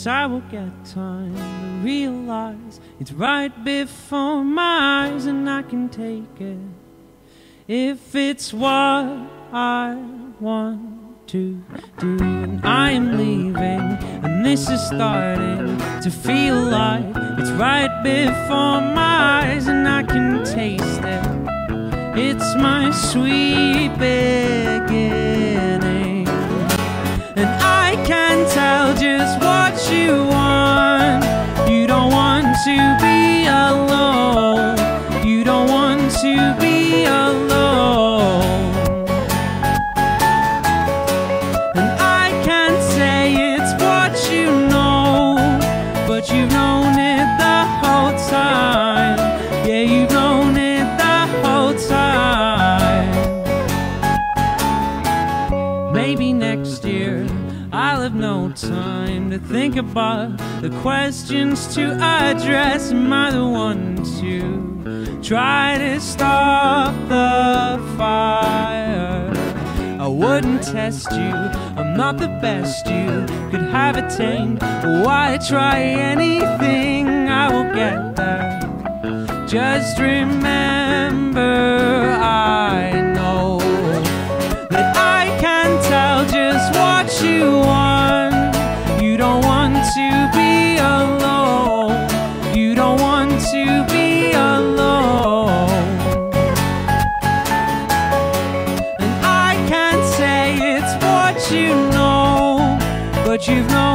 Yes, I will get time to realize it's right before my eyes, and I can take it if it's what I want to do. And I am leaving, and this is starting to feel like it's right before my eyes, and I can taste it. It's my sweet beginning, and I can tell just what you want. You don't want to be alone. You don't want to be alone. And I can't say it's what you know, but you've known it the whole time. Yeah, you've known it the whole time. Maybe next year I'll have no time to think about the questions to address. Am I the one to try to stop the fire? I wouldn't test you, I'm not the best you could have attained. Why try anything? I will get there. Just remember, I know that I can tell just what you want. You don't want to be alone. You don't want to be alone. And I can't say it's what you know, but you've known